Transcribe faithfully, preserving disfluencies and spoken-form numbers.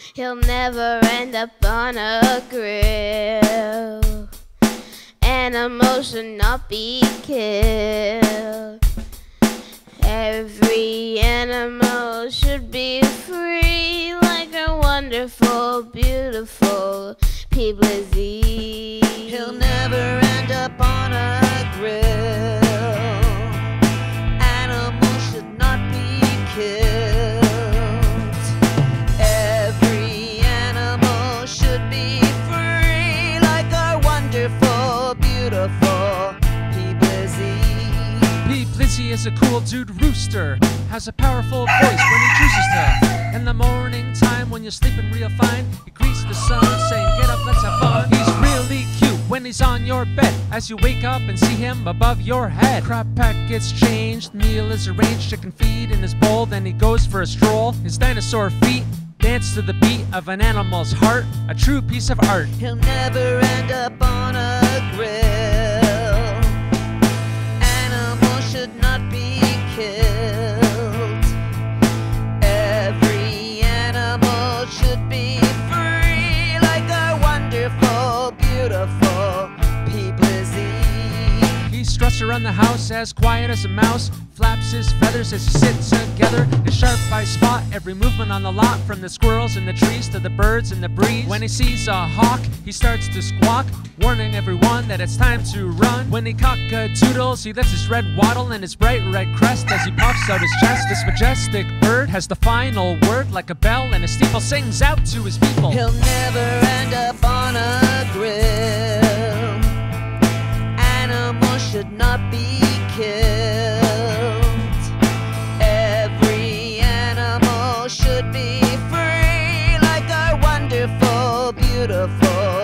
He'll never end up on a grill. Animals should not be killed. Every animal should be free, like a wonderful, beautiful pBlizzy. He'll never end up on a grill. Animals should not be killed. Every animal should be free, like a wonderful, beautiful pBlizzy. PBlizzzy is a cool dude rooster, has a powerful voice when he chooses to. In the morning time when you're sleeping real fine, he greets the sun saying, get up, let's have fun. He's really cute when he's on your bed, as you wake up and see him above your head. Crop pack gets changed, meal is arranged, chicken feed in his bowl, then he goes for a stroll. His dinosaur feet dance to the beat of an animal's heart, a true piece of art. He'll never end up on a grill. Animals should not be killed. Every animal should be free, like a wonderful, beautiful pBlizzy. He struts around the house as quiet as a mouse, flaps his feathers as he sits together. His sharp eyes spot every movement on the lot, from the squirrels in the trees to the birds in the breeze. When he sees a hawk, he starts to squawk, warning everyone that it's time to run. When he cock-a-doodles, he lifts his red wattle and his bright red crest as he puffs out his chest. This majestic bird has the final word, like a bell, and a steeple sings out to his people. He'll never end up on a grill. Animals should not be killed. Every animal should be free, like a wonderful, beautiful